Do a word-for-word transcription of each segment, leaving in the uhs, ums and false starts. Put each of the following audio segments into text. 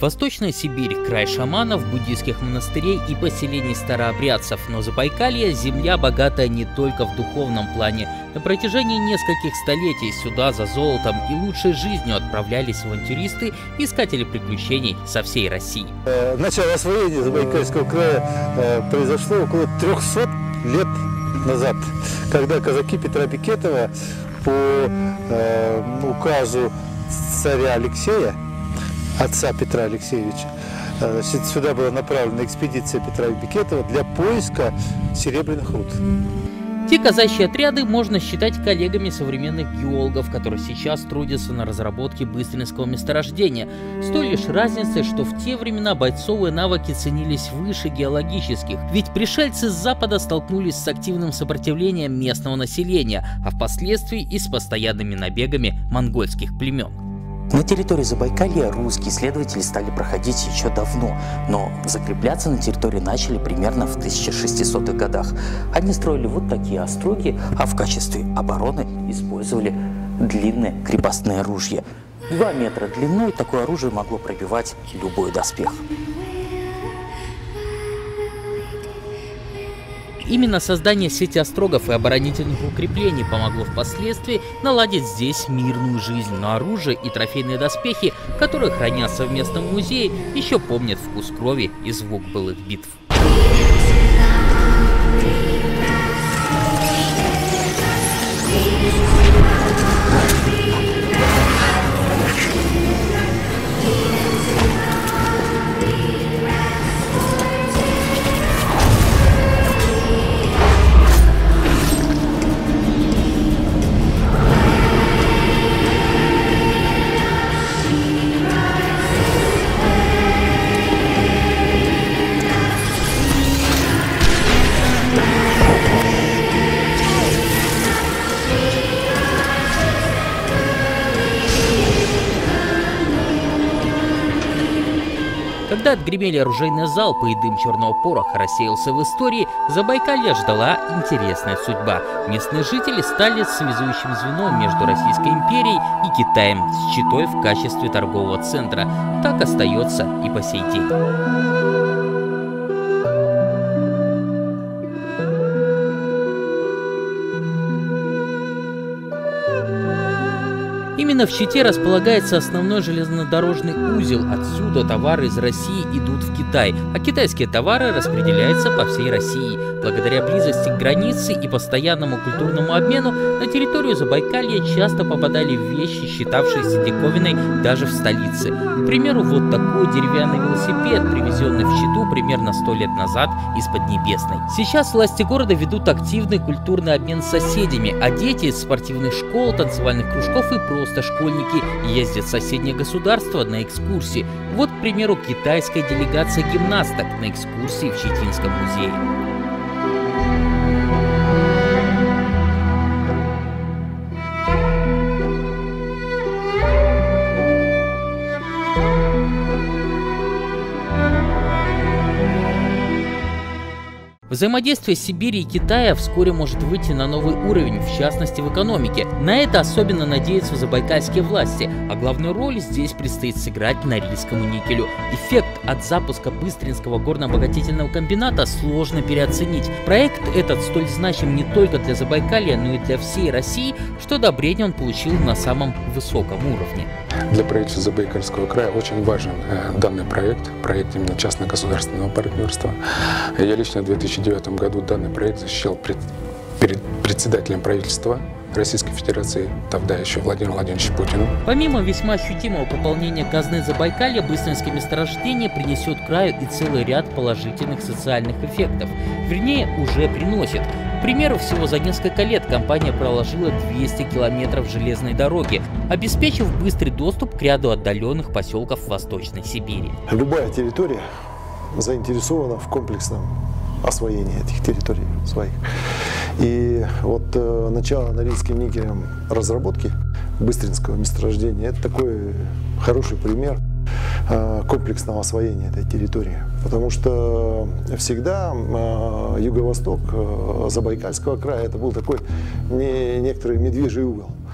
Восточная Сибирь – край шаманов, буддийских монастырей и поселений старообрядцев, но Забайкалье – земля, богатая не только в духовном плане. На протяжении нескольких столетий сюда за золотом и лучшей жизнью отправлялись авантюристы и искатели приключений со всей России. Начало освоения Забайкальского края произошло около трёхсот лет назад, когда казаки Петра Бекетова по э, указу царя Алексея, отца Петра Алексеевича, значит, сюда была направлена экспедиция Петра Бекетова для поиска серебряных руд. Те казачьи отряды можно считать коллегами современных геологов, которые сейчас трудятся на разработке быстринского месторождения, с той лишь разницей, что в те времена бойцовые навыки ценились выше геологических, ведь пришельцы с запада столкнулись с активным сопротивлением местного населения, а впоследствии и с постоянными набегами монгольских племен. На территории Забайкалья русские исследователи стали проходить еще давно, но закрепляться на территории начали примерно в тысяча шестисотых годах. Они строили вот такие остроги, а в качестве обороны использовали длинные крепостные ружья. Два метра длиной такое оружие могло пробивать любой доспех. Именно создание сети острогов и оборонительных укреплений помогло впоследствии наладить здесь мирную жизнь, но оружие и трофейные доспехи, которые хранятся в местном музее, еще помнят вкус крови и звук былых битв. Когда отгремели оружейные залпы и дым черного пороха рассеялся в истории, Забайкалье ждала интересная судьба. Местные жители стали связующим звеном между Российской империей и Китаем с Читой в качестве торгового центра. Так остается и по сей день. Именно в Чите располагается основной железнодорожный узел. Отсюда товары из России идут в Китай, а китайские товары распределяются по всей России. Благодаря близости к границе и постоянному культурному обмену на территорию Забайкалья часто попадали вещи, считавшиеся диковиной даже в столице. К примеру, вот такой деревянный велосипед, привезенный в Читу примерно сто лет назад из Поднебесной. Сейчас власти города ведут активный культурный обмен с соседями, а дети из спортивных школ, танцевальных кружков и просто школьники ездят в соседнее государство на экскурсии. Вот, к примеру, китайская делегация гимнасток на экскурсии в Читинском музее. Взаимодействие Сибири и Китая вскоре может выйти на новый уровень, в частности в экономике. На это особенно надеются забайкальские власти, а главную роль здесь предстоит сыграть Норильскому никелю. Эффект от запуска Быстринского горно-обогатительного комбината сложно переоценить. Проект этот столь значим не только для Забайкалья, но и для всей России, что одобрение он получил на самом высоком уровне. Для правительства Забайкальского края очень важен э, данный проект, проект именно частно-государственного партнерства. Я лично в две тысячи девятом году данный проект защищал пред, перед председателем правительства Российской Федерации, тогда еще Владимиром Владимировичем Путиным. Помимо весьма ощутимого пополнения казны Забайкалья, Быстринское месторождение принесет краю и целый ряд положительных социальных эффектов. Вернее, уже приносит. К примеру, всего за несколько лет компания проложила двести километров железной дороги, обеспечив быстрый доступ к ряду отдаленных поселков Восточной Сибири. Любая территория заинтересована в комплексном освоении этих территорий своих. И вот э, начало Норильским никелем разработки Быстринского месторождения – это такой хороший пример э, комплексного освоения этой территории. Потому что всегда э, юго-восток э, Забайкальского края – это был такой не, некоторый медвежий угол.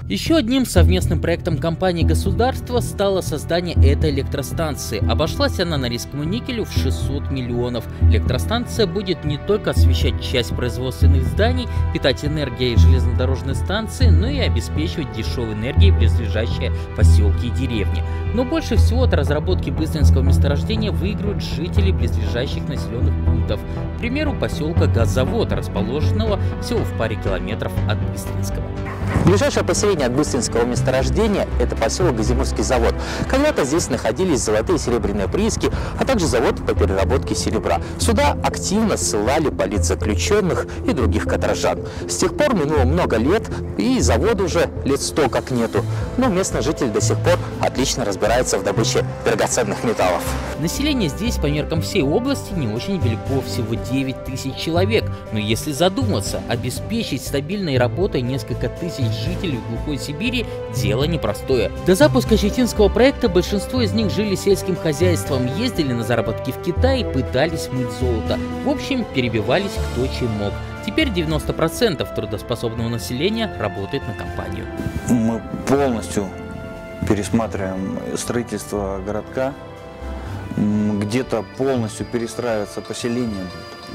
Еще одним совместным проектом компании и государства стало создание этой электростанции. Обошлась она Норильскому никелю в шестьсот миллионов. Электростанция будет не только освещать часть производственных зданий, питать энергией железнодорожной станции, но и обеспечивать дешевой энергией близлежащие поселки и деревни. Но больше всего от разработки быстринского месторождения выиграют жители близлежащих населенных пунктов. К примеру, поселка Газзавод, расположенного всего в паре километров от Быстринского. Ближайшее поселение от Быстринского месторождения – это поселок Газимурский завод. Когда-то здесь находились золотые и серебряные прииски, а также завод по переработке серебра. Сюда активно ссылали политзаключенных и других каторжан. С тех пор минуло много лет, и завода уже лет сто как нету. Но местные жители до сих пор отлично разбираются в добыче драгоценных металлов. Население здесь по меркам всей области не очень велико, всего девять тысяч человек. Но если задуматься, обеспечить стабильной работой несколько тысяч жителей в глухой Сибири – дело непростое. До запуска Щетинского проекта большинство из них жили сельским хозяйством, ездили на заработки в Китай, пытались мыть золото. В общем, перебивались кто чем мог. Теперь девяносто процентов трудоспособного населения работает на компанию. Мы полностью пересматриваем строительство городка, где-то полностью перестраивается поселение.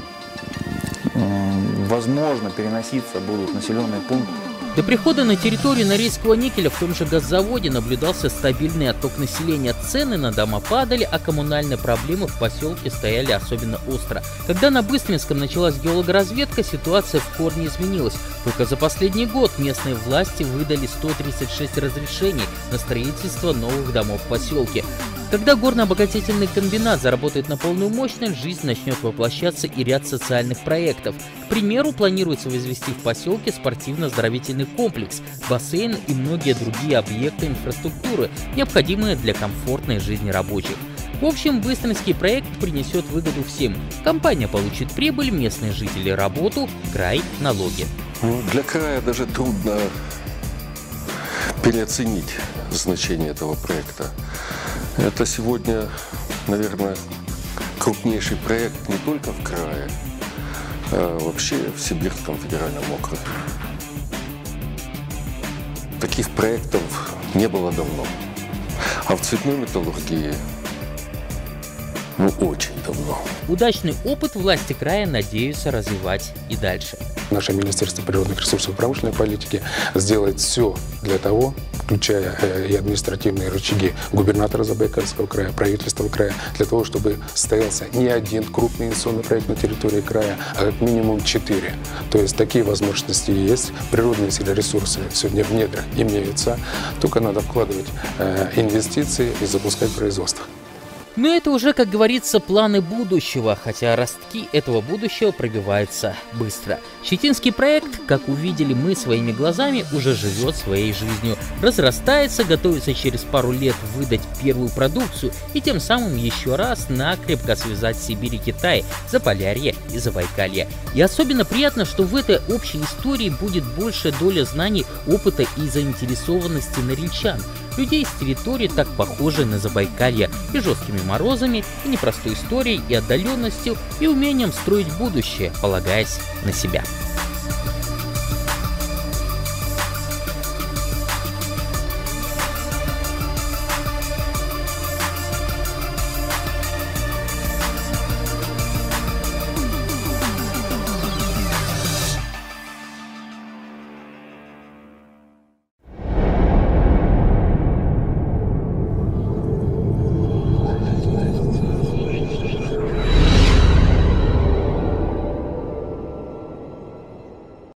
Возможно, переноситься будут населенные пункты. До прихода на территорию Норильского никеля в том же газзаводе наблюдался стабильный отток населения. Цены на дома падали, а коммунальные проблемы в поселке стояли особенно остро. Когда на Быстринском началась геологоразведка, ситуация в корне изменилась. Только за последний год местные власти выдали сто тридцать шесть разрешений на строительство новых домов в поселке. Когда горно-обогатительный комбинат заработает на полную мощность, жизнь начнет воплощаться и ряд социальных проектов. К примеру, планируется возвести в поселке спортивно-оздоровительный комплекс, бассейн и многие другие объекты инфраструктуры, необходимые для комфортной жизни рабочих. В общем, Быстринский проект принесет выгоду всем. Компания получит прибыль, местные жители – работу, край – налоги. Для края даже трудно переоценить значение этого проекта. Это сегодня, наверное, крупнейший проект не только в крае, а вообще в Сибирском федеральном округе. Таких проектов не было давно. А в цветной металлургии, ну, очень давно. Удачный опыт власти края надеются развивать и дальше. Наше Министерство природных ресурсов и промышленной политики сделает все для того, включая и административные рычаги губернатора Забайкальского края, правительства края, для того, чтобы состоялся не один крупный инвестиционный проект на территории края, а как минимум четыре. То есть такие возможности есть, природные ресурсы сегодня в недрах имеются, только надо вкладывать инвестиции и запускать производство. Но это уже, как говорится, планы будущего, хотя ростки этого будущего пробиваются быстро. Щетинский проект, как увидели мы своими глазами, уже живет своей жизнью. Разрастается, готовится через пару лет выдать первую продукцию и тем самым еще раз накрепко связать Сибирь и Китай, Заполярье и Забайкалье. И особенно приятно, что в этой общей истории будет большая доля знаний, опыта и заинтересованности норильчан. Людей с территории, так похожей на Забайкалье, и жесткими морозами, и непростой историей, и отдаленностью, и умением строить будущее, полагаясь на себя.